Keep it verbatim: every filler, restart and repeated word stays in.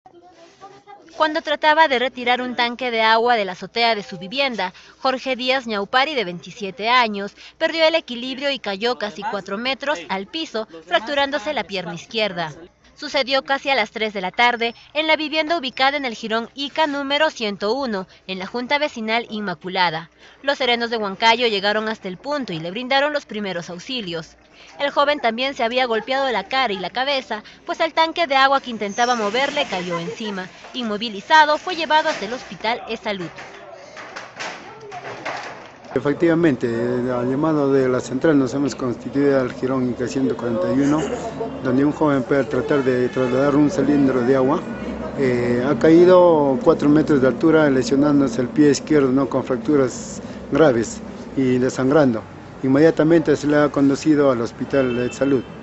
Cuando trataba de retirar un tanque de agua de la azotea de su vivienda, Jorge Díaz Ñaupari, de veintisiete años, perdió el equilibrio y cayó casi cuatro metros al piso, fracturándose la pierna izquierda. Sucedió casi a las tres de la tarde en la vivienda ubicada en el jirón Ica número ciento uno, en la Junta Vecinal Inmaculada. Los serenos de Huancayo llegaron hasta el punto y le brindaron los primeros auxilios. El joven también se había golpeado la cara y la cabeza, pues el tanque de agua que intentaba moverle cayó encima. Inmovilizado, fue llevado hasta el hospital E-Salud. Efectivamente, al llamado de la central nos hemos constituido al jirón Ica ciento cuarenta y uno, donde un joven puede tratar de trasladar un cilindro de agua. Eh, ha caído cuatro metros de altura, lesionándose el pie izquierdo, ¿no?, con fracturas graves y desangrando. Inmediatamente se le ha conducido al hospital de salud.